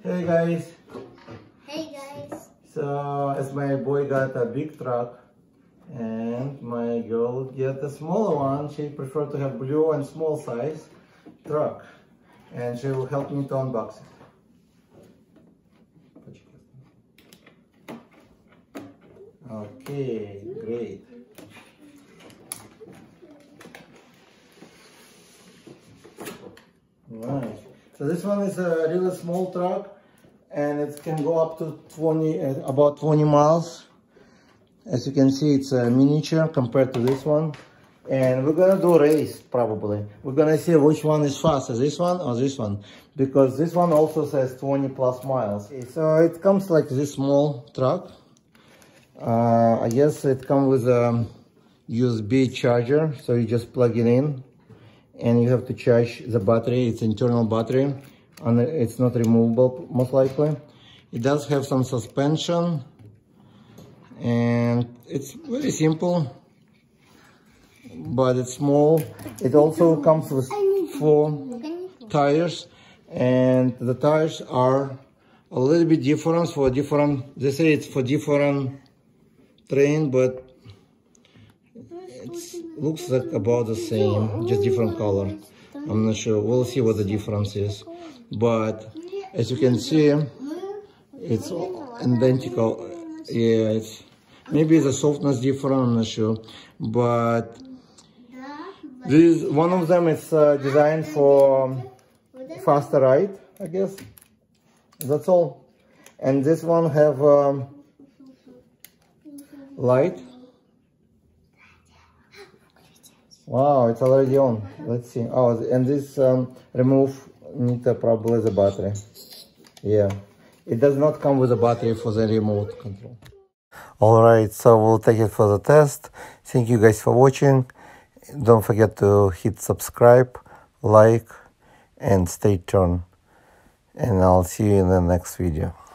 Hey guys. Hey guys. So as my boy got a big truck and my girl get a smaller one, she prefer to have blue and small size truck, and she will help me to unbox it. Okay, great. Right. So this one is a really small truck, and it can go up to about 20 miles. As you can see, it's a miniature compared to this one. And we're gonna do a race probably. We're gonna see which one is faster, this one or this one, because this one also says 20 plus miles. Okay, so it comes like this small truck. I guess it comes with a USB charger, so you just plug it in and you have to charge the battery. It's internal battery and it's not removable most likely. It does have some suspension and it's very simple, but it's small. It also comes with 4 tires, and the tires are a little bit different for different, they say it's for different terrain, but it looks like about the same, just different color. I'm not sure, we'll see what the difference is, but as you can see, it's identical. Yeah, it's maybe the softness different, I'm not sure, but this one of them is designed for faster ride, I guess. That's all. And this one have light. Wow, it's already on. Let's see. Oh, and this remove need probably the battery. Yeah, it does not come with a battery for the remote control. All right, so we'll take it for the test. Thank you guys for watching. Don't forget to hit subscribe, like, and stay tuned. And I'll see you in the next video.